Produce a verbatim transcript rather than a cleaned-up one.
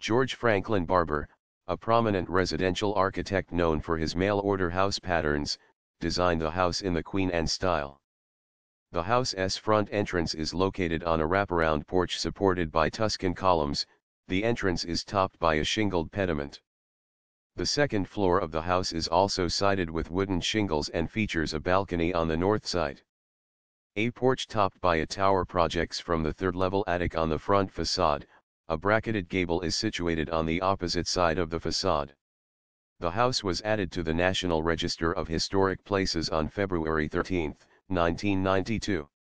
George Franklin Barber, a prominent residential architect known for his mail-order house patterns, designed the house in the Queen Anne style. The house's front entrance is located on a wraparound porch supported by Tuscan columns. The entrance is topped by a shingled pediment. The second floor of the house is also sided with wooden shingles and features a balcony on the north side. A porch topped by a tower projects from the third-level attic on the front facade. A bracketed gable is situated on the opposite side of the facade. The house was added to the National Register of Historic Places on February thirteenth, nineteen ninety-two.